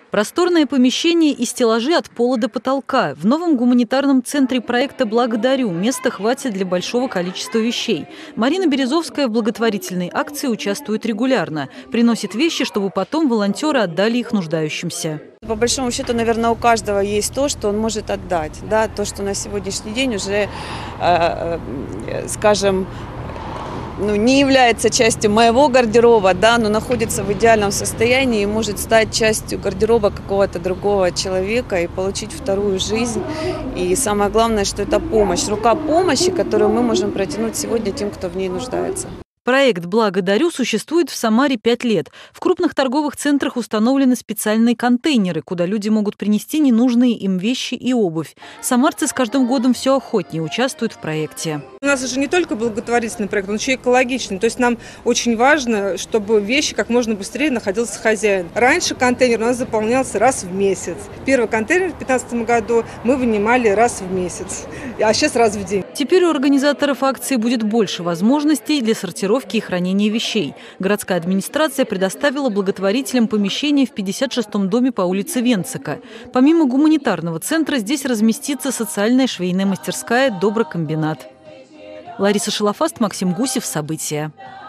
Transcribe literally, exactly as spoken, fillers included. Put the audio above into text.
Просторное помещение и стеллажи от пола до потолка. В новом гуманитарном центре проекта «Благодарю» места хватит для большого количества вещей. Марина Березовская в благотворительной акции участвует регулярно. Приносит вещи, чтобы потом волонтеры отдали их нуждающимся. По большому счету, наверное, у каждого есть то, что он может отдать. Да? То, что на сегодняшний день уже, э, скажем, ну, не является частью моего гардероба, да, но находится в идеальном состоянии и может стать частью гардероба какого-то другого человека и получить вторую жизнь. И самое главное, что это помощь, рука помощи, которую мы можем протянуть сегодня тем, кто в ней нуждается. Проект «Благодарю» существует в Самаре пять лет. В крупных торговых центрах установлены специальные контейнеры, куда люди могут принести ненужные им вещи и обувь. Самарцы с каждым годом все охотнее участвуют в проекте. У нас же не только благотворительный проект, он еще и экологичный. То есть нам очень важно, чтобы вещи как можно быстрее находился хозяин. Раньше контейнер у нас заполнялся раз в месяц. Первый контейнер в две тысячи пятнадцатом году мы вынимали раз в месяц, а сейчас раз в день. Теперь у организаторов акции будет больше возможностей для сортировки и хранения вещей. Городская администрация предоставила благотворителям помещение в пятьдесят шестом доме по улице Венцика. Помимо гуманитарного центра здесь разместится социальная швейная мастерская «Доброкомбинат». Лариса Шалафаст, Максим Гусев. События.